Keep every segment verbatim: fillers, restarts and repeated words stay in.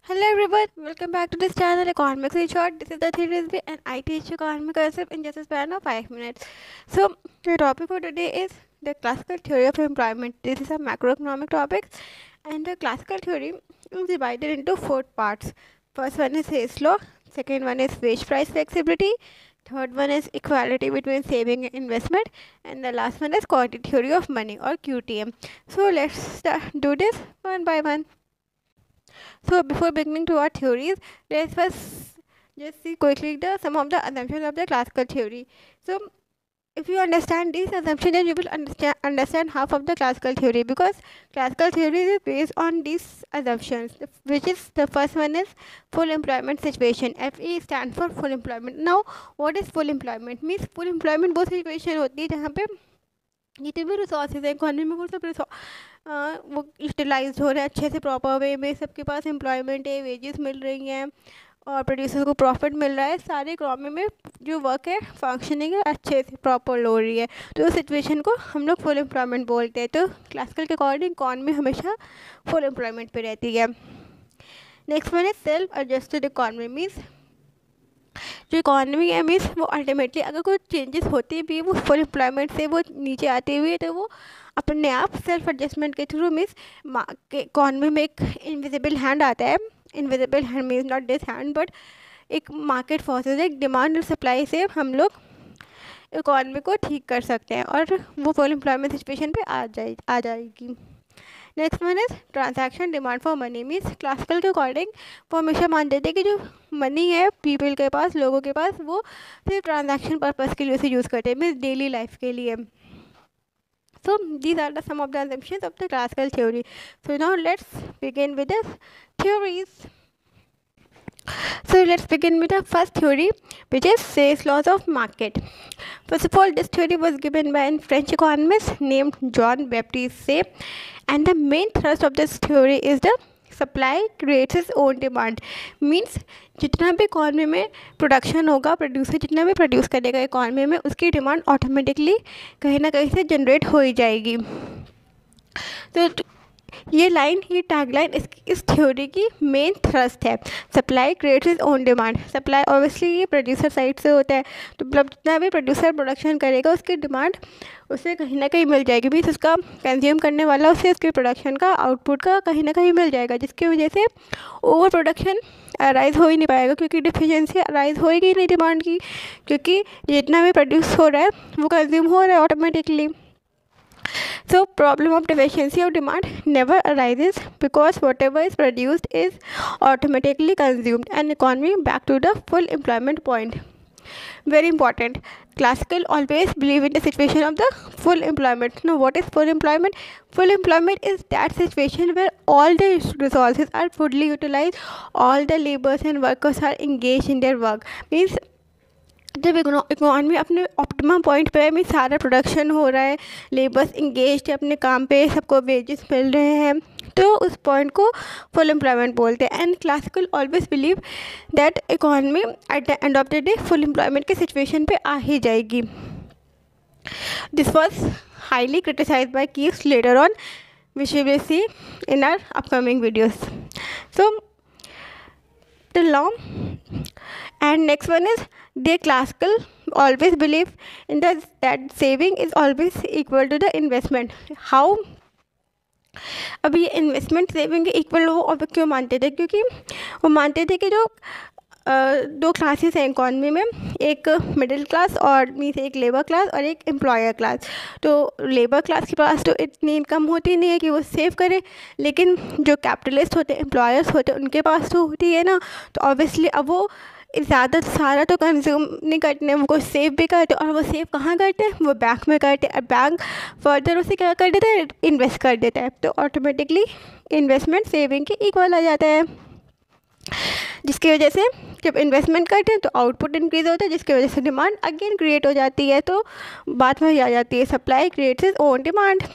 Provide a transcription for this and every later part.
Hello everyone, welcome back to this channel Economics in Short. This is the theory and I teach economic concept in just a span of five minutes. So the topic for today is the classical theory of employment. This is a macroeconomic topic and the classical theory is divided into four parts. First one is Hayes law, second one is wage price flexibility, third one is equality between saving and investment, and the last one is quantity theory of money or Q T M. So let's start, do this one by one. So before beginning to our theories, let's first just see quickly the some of the assumptions of the classical theory. So if you understand these assumptions, then you will understand understand half of the classical theory, because classical theory is based on these assumptions, which is the first one is full employment situation. F E stands for full employment. Now what is full employment? Means full employment वो situation होती है जहाँ पे जितने भी resources है economy में वो सब रिसोर्स वो यूटिलाइज हो रहे हैं अच्छे से प्रॉपर वे में, सबके पास एम्प्लॉयमेंट है, वेजेस मिल रही हैं और प्रोड्यूसर को प्रॉफिट मिल रहा है, सारे इकोनॉमी में जो वर्क है फंक्शनिंग है अच्छे से प्रॉपर हो रही है, तो उस सिचुएशन को हम लोग फुल एम्प्लॉयमेंट बोलते हैं. तो क्लासिकल के अकॉर्डिंग इकॉनमी हमेशा फुल एम्प्लॉयमेंट पे रहती है. नेक्स्ट वन है सेल्फ एडजस्टेड इकॉनमी. मीन्स जो इकॉनमी है मीन्स वो अल्टीमेटली अगर कोई चेंजेस होती भी वो फुल एम्प्लॉयमेंट से वो नीचे आती हुई है तो वो अपने आप सेल्फ एडजस्टमेंट के थ्रू मीन्स इकॉनमी में एक इनविजिबल हैंड आता है. Invisible hand means not this hand but एक मार्केट फोर्सेस, एक डिमांड और सप्लाई से हम लोग इकॉनमी को ठीक कर सकते हैं और वो फुल एम्प्लॉयमेंट सिचुएशन पे आ जाए आ जाएगी. Next one is transaction demand for money. Means classical के अकॉर्डिंग वो हमेशा मानते थे कि जो मनी है पीपल के पास, लोगों के पास, वो सिर्फ ट्रांजैक्शन पर्पज़ के लिए उसे यूज़ करते हैं, मीन्स डेली लाइफ के लिए. So these are the some of the assumptions of the classical theory. So now let's begin with the theories. So let's begin with the first theory, which is Say's laws of market. First of all, this theory was given by a French economist named Jean Baptiste Say, and the main thrust of this theory is the supply creates its own demand. Means जितना भी economy में production होगा, producer जितना भी produce करेगा economy में, उसकी demand automatically कहीं ना कहीं से जनरेट हो ही जाएगी. तो ये लाइन, ये टैगलाइन इस इस थ्योरी की मेन थ्रस्ट है. Supply creates its own demand. Supply obviously ये प्रोड्यूसर साइड से होता है, तो मतलब जितना भी प्रोड्यूसर प्रोडक्शन करेगा उसकी डिमांड उसे कहीं ना कहीं मिल जाएगी. मीन्स उसका कंज्यूम करने वाला उसे उसके प्रोडक्शन का आउटपुट का कहीं ना कहीं मिल जाएगा, जिसकी वजह से ओवर प्रोडक्शन अराइज हो ही नहीं पाएगा, क्योंकि डिफिशिएंसी अराइज होएगी नहीं डिमांड की, क्योंकि जितना भी प्रोड्यूस हो रहा है वो कंज्यूम हो रहा है automatically. So problem of deficiency of demand never arises because whatever is produced is automatically consumed and economy back to the full employment point. Very important. Classical always believe in the situation of the full employment. Now what is full employment? Full employment is that situation where all the resources are fully utilized, all the laborers and workers are engaged in their work. Means जब economy अपने optimum point पे है, mean सारा production हो रहा है, labours engaged है अपने काम पे, सबको वेजेस मिल रहे हैं, तो उस पॉइंट को फुल एम्प्लॉयमेंट बोलते हैं. And classical always believe that economy at the end of the day full employment के सिचुएशन पे आ ही जाएगी. This was highly criticise by Keynes later on, which we will see in our upcoming videos. So the law. And next one is they classical always believe in the that saving is always equal to the investment. How? अब ये investment saving के equal वो अब क्यों मानते थे? क्योंकि वो मानते थे कि जो दो क्लासेस हैं इकॉनमी में, एक मिडिल क्लास और मीन्स एक लेबर क्लास और एक एम्प्लॉयर क्लास. तो लेबर क्लास के पास तो इतनी इनकम होती नहीं है कि वो सेव करे, लेकिन जो कैपिटलिस्ट होते हैं, एम्प्लॉयर्स होते हैं, उनके पास तो होती है ना. तो ऑब्वियसली अब वो ज़्यादा सारा तो कंज्यूम नहीं करते हैं, वो कुछ सेव भी करते हैं, और वो सेव कहाँ करते हैं? वो बैंक में करते हैं, और बैंक फर्दर उसे क्या कर देता है? इन्वेस्ट कर देता है. तो ऑटोमेटिकली इन्वेस्टमेंट सेविंग के इक्वल आ जाता है, जिसकी वजह से जब इन्वेस्टमेंट करते हैं तो आउटपुट इंक्रीज होता है, जिसकी वजह से डिमांड अगेन क्रिएट हो जाती है. तो बात वही आ जाती है, supply creates its own demand.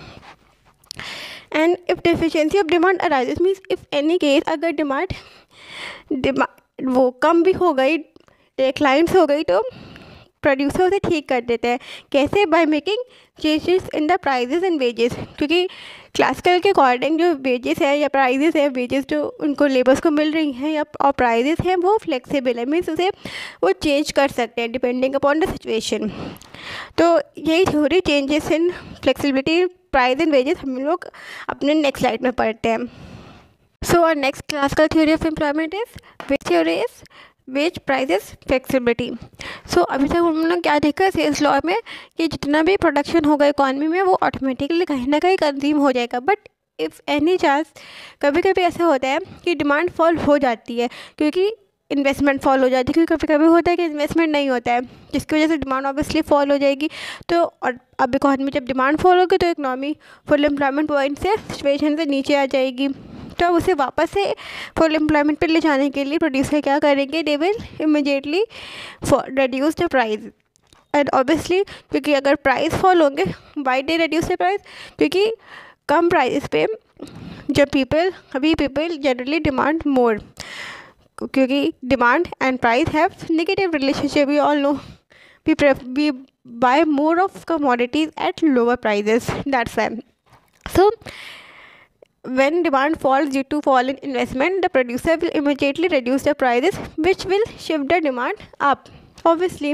And if deficiency of demand arises, means if any case अगर डिमांड डिमांड वो कम भी हो गई, डिक्लाइंस हो गई, तो प्रोड्यूसर उसे ठीक कर देते हैं। कैसे? By making changes in the prices and wages, क्योंकि क्लासिकल के अकॉर्डिंग जो वेजेस है या प्राइजेस है, वेजेस जो उनको लेबर्स को मिल रही हैं या और प्राइजेस हैं वो फ्लेक्सिबल है, मीन्स उसे वो चेंज कर सकते हैं डिपेंडिंग अपॉन द सिचुएशन। तो यही theory changes in flexibility price and wages हम लोग अपने नेक्स्ट स्लाइड में पढ़ते हैं। सो और next classical theory of employment is which theory is wage prices flexibility. So अभी तक हम लोगों ने क्या देखा सेल्स लॉ में कि जितना भी प्रोडक्शन होगा इकॉनमी में वो ऑटोमेटिकली कहीं ना कहीं कंज्यूम हो जाएगा, बट इफ़ एनी चांस कभी कभी ऐसा होता है कि डिमांड फॉल हो जाती है क्योंकि इन्वेस्टमेंट फॉल हो जाती है, क्योंकि कभी कभी होता है कि इन्वेस्टमेंट नहीं होता है जिसकी वजह से डिमांड ऑब्वियसली फॉल हो जाएगी। तो और अब इकॉनमी जब डिमांड फॉल होगी तो इकनॉमी फुल एम्प्लॉयमेंट पॉइंट से सिचुएशन से नीचे आ जाएगी। तो अब उसे वापस से फुल एम्प्लॉयमेंट पर ले जाने के लिए प्रोड्यूसर क्या करेंगे, they will immediately reduce the price. And obviously क्योंकि अगर प्राइस फॉल होंगे, why they reduce the price, क्योंकि कम प्राइस पे जब पीपल अभी पीपल जनरली डिमांड मोर, क्योंकि demand and price have negative relationship, we all know, we we buy more of commodities at lower prices, that's why. So when demand falls due to fall in investment, the producer will immediately reduce the prices, which will shift the demand up, obviously.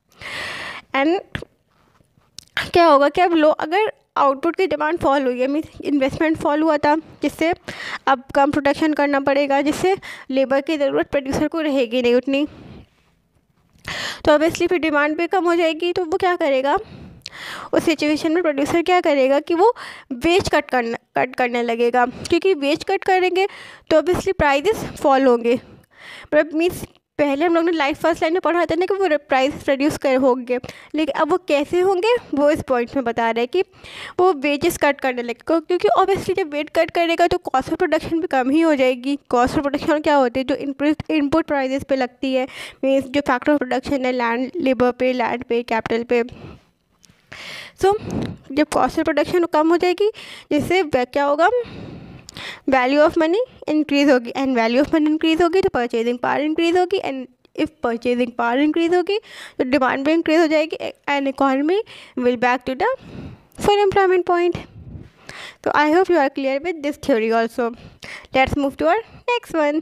and क्या होगा कि अब लो अगर output की demand fall हुई है, means investment fall हुआ था जिससे अब कम प्रोडक्शन करना पड़ेगा, जिससे लेबर की ज़रूरत प्रोड्यूसर को रहेगी नहीं उतनी, तो ऑब्वियसली फिर डिमांड भी कम हो जाएगी। तो वो क्या करेगा उस सिचुएशन में, प्रोड्यूसर क्या करेगा कि वो वेज कट करना कट करने लगेगा, क्योंकि वेज कट करेंगे तो ऑब्वियसली प्राइजेस फॉल होंगे। मतलब मीन्स पहले हम लोग ने लाइफ फर्स्ट लाइन में पढ़ा था ना कि वो प्राइस रिड्यूस कर होंगे, लेकिन अब वो कैसे होंगे वो इस पॉइंट में बता रहे हैं कि वो वेजेस कट करने लगेगा, क्योंकि ऑब्वियसली जब वेट कट करेगा तो कॉस्ट ऑफ प्रोडक्शन भी कम ही हो जाएगी। कॉस्ट ऑफ प्रोडक्शन क्या होती है, जो इनपुट इनपुट प्राइजेस पे लगती है, मीन्स जो फैक्टर ऑफ प्रोडक्शन है लैंड लेबर पे, लैंड पे, कैपिटल पे। सो so, जब कॉस्ट ऑफ प्रोडक्शन कम हो जाएगी जिससे क्या होगा, वैल्यू ऑफ मनी इंक्रीज़ होगी, and value of money increase होगी तो परचेजिंग पावर इंक्रीज़ होगी, and if purchasing power increase होगी तो डिमांड भी इंक्रीज़ हो जाएगी, and economy will back to the full employment point. तो I hope you are clear with this theory also. Let's move to our next one.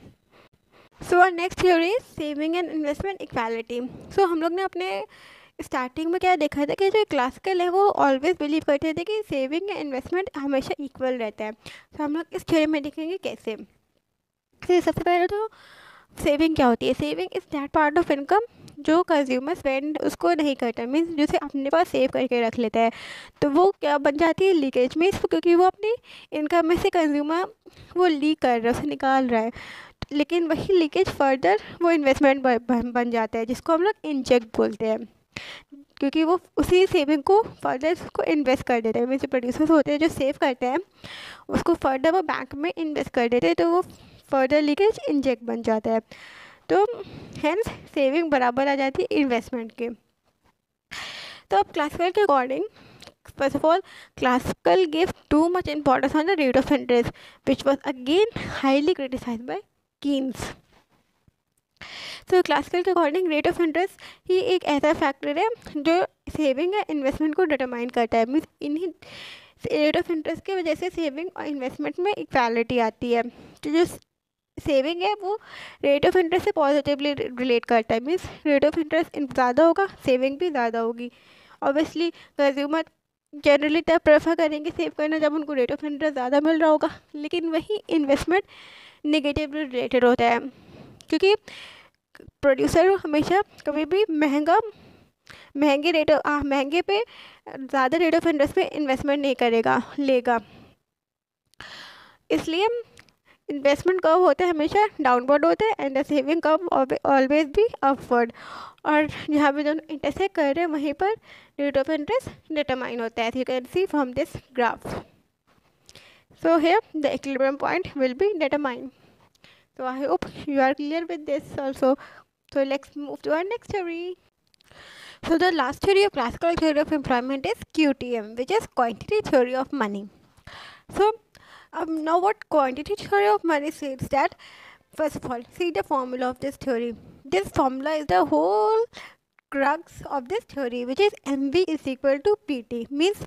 So our next theory is saving and investment equality. सो हम लोग ने अपने starting में क्या देखा था कि जो क्लासिकल है वो ऑलवेज बिलीव करते थे कि सेविंग या इन्वेस्टमेंट हमेशा इक्वल रहता है। तो हम लोग इस थ्योरी में देखेंगे कैसे। तो सबसे पहले तो सेविंग क्या होती है। Saving is that part of income जो कंज्यूमर स्पेंड उसको नहीं करता, मीन्स जिसे अपने पास सेव करके रख लेता है, तो वो क्या बन जाती है, लीकेज। मीन्स क्योंकि वो अपनी इनकम में से कंज्यूमर वो लीक कर रहा है, उसे निकाल रहा है, लेकिन वही लीकेज फर्दर वो इन्वेस्टमेंट बन जाता है जिसको हम लोग इंजेक्ट बोलते हैं, क्योंकि वो उसी सेविंग को फर्दर उसको इन्वेस्ट कर देते हैं। मीन्स जो प्रोड्यूसर्स होते हैं जो सेव करते हैं उसको फर्दर वो बैंक में इन्वेस्ट कर देते हैं, तो वो फर्दर लीकेज इंजेक्ट बन जाता है। तो हैंस सेविंग बराबर आ जाती है इन्वेस्टमेंट के। तो अब क्लासिकल के according first of all classical give too much importance on the rate of interest which was again highly criticised by Keynes. तो क्लासिकल के अकॉर्डिंग रेट ऑफ इंटरेस्ट ही एक ऐसा फैक्टर है जो सेविंग या इन्वेस्टमेंट को डिटरमाइन करता है। मीन्स इन्हीं रेट ऑफ इंटरेस्ट की वजह से सेविंग और इन्वेस्टमेंट में इक्वालिटी आती है। तो जो सेविंग है वो रेट ऑफ इंटरेस्ट से पॉजिटिवली रिलेट करता है। मीन्स रेट ऑफ इंटरेस्ट ज़्यादा होगा सेविंग भी ज़्यादा होगी। ऑब्वियसली कंज्यूमर जनरली तब प्रेफर करेंगे सेव करना जब उनको रेट ऑफ इंटरेस्ट ज़्यादा मिल रहा होगा, लेकिन वही इन्वेस्टमेंट नेगेटिवली रिलेटेड होता है, क्योंकि प्रोड्यूसर हमेशा कभी भी महंगा महंगे रेट महंगे पे ज़्यादा रेट ऑफ इंटरेस्ट पे इन्वेस्टमेंट नहीं करेगा लेगा। इसलिए इन्वेस्टमेंट कर्व होता है हमेशा डाउनवर्ड होता है and the saving curve always भी अपवर्ड, और जहाँ पे दोनों इंटरसेक्ट कर रहे हैं वहीं पर रेट ऑफ इंटरेस्ट डिटरमाइन होता है। You can see from this graph. So here the equilibrium point will be determined. So I hope you are clear with this also. So let's move to our next theory. So the last theory of classical theory of employment is Q T M, which is quantity theory of money. So um, now what quantity theory of money says that, first of all, see the formula of this theory. This formula is the whole crux of this theory, which is M V is equal to P T. Means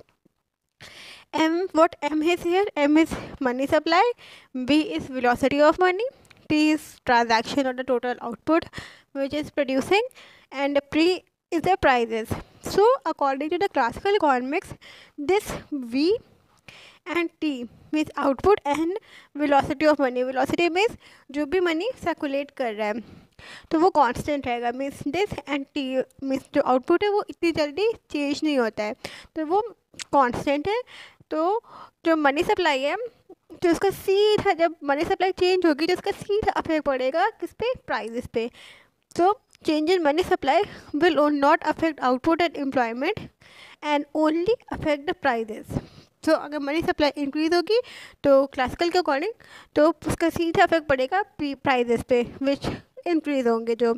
M, what M is here? M is money supply, V is velocity of money, T is transaction or the total output which is producing, and P is the prices. So according to the classical economics, this V and T means output and velocity of money. Velocity means जो भी money circulate कर रहा है तो वो constant रहेगा. Means this and T means जो output है वो इतनी जल्दी चेंज नहीं होता है तो वो कांस्टेंट है. तो जो मनी सप्लाई है तो उसका सीधा जब मनी सप्लाई चेंज होगी तो उसका सीधा अफेक्ट पड़ेगा किस पे? प्राइजेस पे. So change in money supply will not affect output and employment and only affect the prices. So so, अगर मनी सप्लाई इंक्रीज होगी तो क्लासिकल के अकॉर्डिंग तो उसका सीधा अफेक्ट पड़ेगा प्राइजेस पे विच इंक्रीज होंगे जो.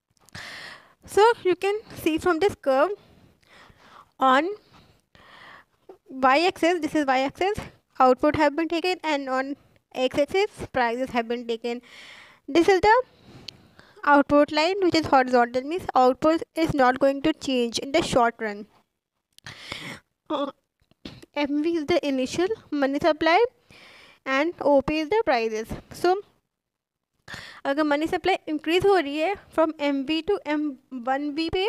So you can see from this curve on y-axis, this is y-axis, output have been taken, and on x-axis prices have been taken. This is the output line which is horizontal, means output is not going to change in the short run. uh, M V is the initial money supply and O P is the prices. So अगर money supply increase हो रही है from M B to M one B पे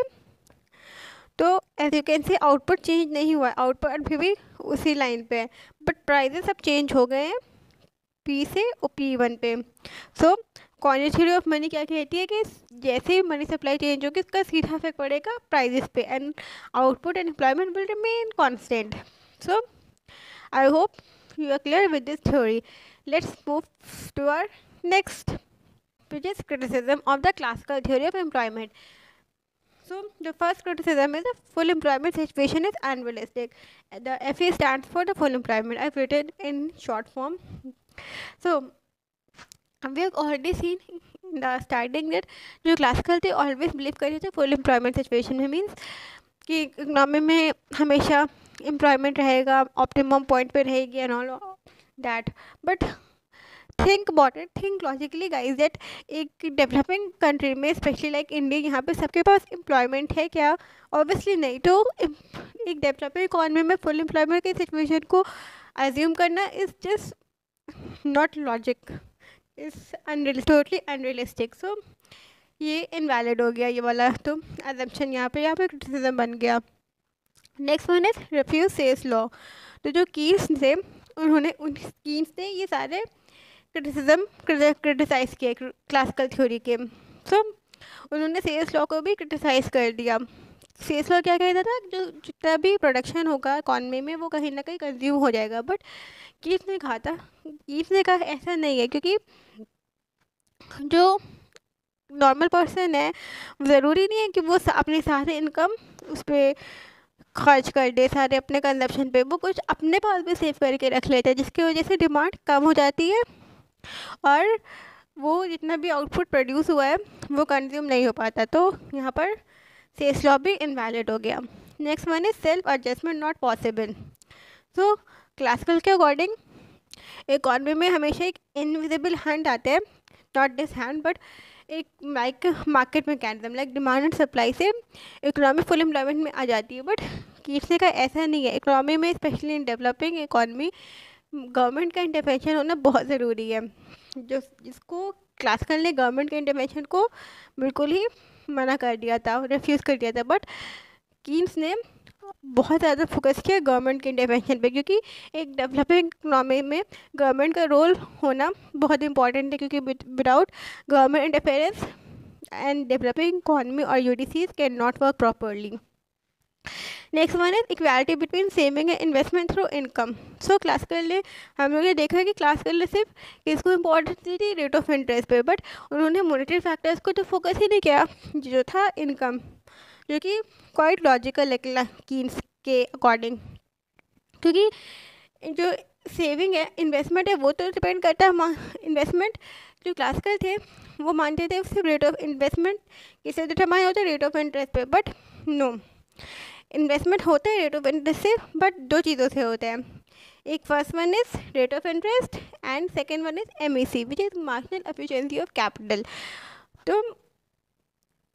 तो as you can see output change नहीं हुआ है, output अभी भी उसी लाइन पे है, बट प्राइजेस अब चेंज हो गए हैं पी से और पी वन पे. So convex theory of money क्या कहती है कि जैसे ही मनी सप्लाई चेंज होगी उसका सीधा इफेक्ट पड़ेगा प्राइजेस पे and output and employment will remain constant. So I hope you are clear with this theory. Let's move to our next, which is criticism of the classical theory of employment. So the first criticism is the full employment situation is unrealistic. The F E stands for the full employment. I've written in short form. So we have already seen in the starting that जो classical थे always believe कर रहे थे full employment situation में means कि economy में हमेशा employment रहेगा, optimum point पे रहेगी and all that. But think about it, think logically guys that एक डेवलपिंग कंट्री में स्पेशली लाइक इंडिया यहाँ पे सबके पास एम्प्लॉयमेंट है क्या? ऑब्वियसली नहीं. तो एक डेवलपिंग इकॉनमी में फुल एम्प्लॉयमेंट की सिचुएशन को एज्यूम करना is just not logic, is unreal totally unrealistic. So ये इनवैलिड हो गया ये वाला तो एजम्पशन यहाँ पे यहाँ पे क्रिटिसिज्म बन गया. Next one is refuse sales law. तो जो कीन्स थे उन्होंने उन कीन्स ने ये सारे क्रिटिसिज्म क्रिटिसाइज़ किए क्लासिकल थ्योरी के. सो so, उन्होंने सेल्स लॉ को भी क्रिटिसाइज़ कर दिया. सेल्स लॉ क्या कहता था? जो जितना भी प्रोडक्शन होगा इकॉनमी में वो कहीं ना कहीं कंज्यूम हो जाएगा. बट कीन्स ने कहा था कीन्स ने कहा ऐसा नहीं है, क्योंकि जो नॉर्मल पर्सन है ज़रूरी नहीं है कि वो अपनी सारी इनकम उस पर खर्च कर दे, सारे अपने कंजप्शन पे. वो कुछ अपने पास भी सेव करके रख लेते हैं जिसकी वजह से डिमांड कम हो जाती है और वो जितना भी आउटपुट प्रोड्यूस हुआ है वो कंज्यूम नहीं हो पाता. तो यहाँ पर सेल्स लॉ भी इनवैलिड हो गया. Next one is self adjustment not possible. So classical के अकॉर्डिंग इकॉनमी में हमेशा एक इनविजिबल हैंड आता है, नॉट दिस हैंड बट एक like market mechanism like demand and supply से इकोनॉमी फुल एम्प्लॉयमेंट में आ जाती है. बट किसी का ऐसा नहीं है. इकोनॉमी में specially in developing economy government का इंटरवेंशन होना बहुत ज़रूरी है, जो जिसको क्लासिकल ने गवर्नमेंट के इंटरवेंशन को बिल्कुल ही मना कर दिया था, रिफ्यूज़ कर दिया था. बट कीन्स ने बहुत ज़्यादा फोकस किया गवर्नमेंट के इंटरवेंशन पे, क्योंकि एक डेवलपिंग इकोनॉमी में गवर्नमेंट का रोल होना बहुत इंपॉर्टेंट है, क्योंकि without government interference and developing economy और U D Cs can not work properly. Next one is equality between saving and investment through income. So classical ने हम लोग ये देखा है कि क्लासिकल ने सिर्फ इसको इम्पोर्टेंस दी थी रेट ऑफ इंटरेस्ट पे, बट उन्होंने मॉनेटरी फैक्टर्स को तो फोकस ही नहीं किया जो था इनकम, जो कि क्वाइट लॉजिकल है कीन्स के अकॉर्डिंग. क्योंकि जो सेविंग है इन्वेस्टमेंट है वो तो डिपेंड करता है. इन्वेस्टमेंट जो क्लासिकल थे वो मानते थे सिर्फ रेट ऑफ इन्वेस्टमेंट किसे डिटरमाइन होता है रेट ऑफ इंटरेस्ट पे. बट नो, इन्वेस्टमेंट होता है रेट ऑफ इंटरेस्ट से, बट दो चीज़ों से होता है. एक first one is rate of interest and second one is M E C which is marginal efficiency of capital. तो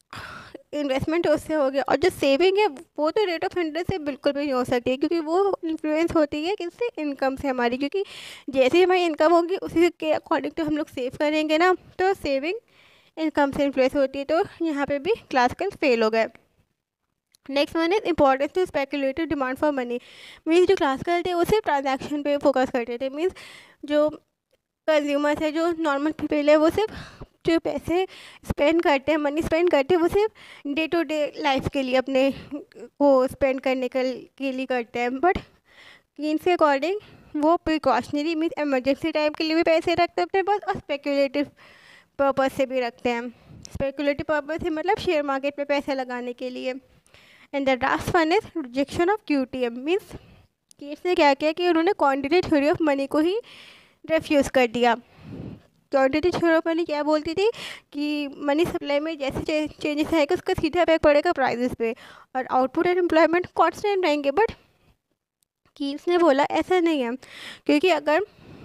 इन्वेस्टमेंट उससे हो गया, और जो सेविंग है वो तो रेट ऑफ इंटरेस्ट से बिल्कुल भी नहीं हो सकती है, क्योंकि वो इन्फ्लुएंस होती है किससे, इनकम से हमारी, क्योंकि जैसे ही हमारी इनकम होगी उसी के अकॉर्डिंग तो हम लोग सेव करेंगे ना, तो सेविंग इनकम से इन्फ्लुएंस होती है, तो यहाँ पे भी क्लासिकल फेल हो गए। Next one is importance to speculative demand for money. Means जो क्लासिकल थे वो सिर्फ ट्रांजैक्शन पे फोकस करते थे। मीन्स जो कंज्यूमर्स है, जो नॉर्मल पीपल है, वो सिर्फ जो पैसे स्पेंड करते हैं, मनी स्पेंड करते हैं, वो सिर्फ डे टू डे लाइफ के लिए अपने को स्पेंड करने के के लिए करते हैं। बट कीन्स के अकॉर्डिंग वो प्रिकॉशनरी मीन्स इमरजेंसी टाइप के लिए भी पैसे रखते हैं अपने पास, और स्पेकुलेटिव पर्पज़ से भी रखते हैं। स्पेकुलेटिव पर्पज़ से मतलब शेयर मार्केट पे पैसे लगाने के लिए। And the last one is rejection of Q T M. Means Keynes ने क्या किया कि उन्होंने क्वांटिटी थ्योरी ऑफ मनी को ही रेफ्यूज़ कर दिया। क्वांटिटी थ्योरी ऑफ मनी क्या बोलती थी कि मनी सप्लाई में जैसे चेंजेस आएगा उसका सीधा इफेक्ट पड़ेगा प्राइसेस पे, और आउटपुट एंड एम्प्लॉयमेंट कॉन्स्टेंट रहेंगे। बट कीट्स ने बोला ऐसा नहीं है, क्योंकि अगर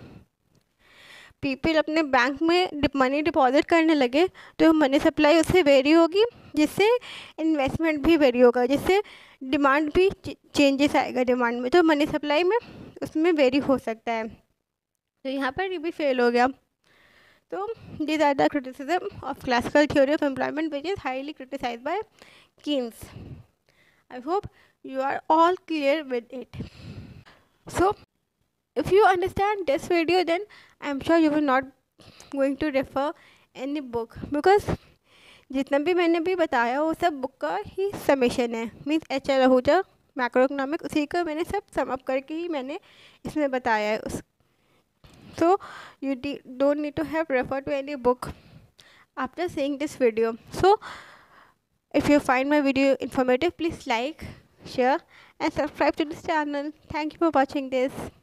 पीपल अपने बैंक में मनी डिपॉजिट करने लगे तो मनी सप्लाई उससे वेरी होगी, जिससे इन्वेस्टमेंट भी वेरी होगा, जिससे डिमांड भी चेंजेस आएगा डिमांड में, तो मनी सप्लाई में उसमें वेरी हो सकता है। तो यहाँ पर ये भी फेल हो गया। तो these are the criticism of classical theory of employment, which is highly criticized by Keynes. I hope you are all clear with it. So if you understand this video, then I'm sure you will not going to refer any book, because जितना भी मैंने भी बताया वो सब book का ही summation है। Means H L Ahuja macro economics, उसी का मैंने सब सम अप करके ही मैंने इसमें बताया है। उस so you don't need to have refer to any book after seeing this video. So if you find my video informative, please like, share and subscribe to this channel. Thank you for watching this.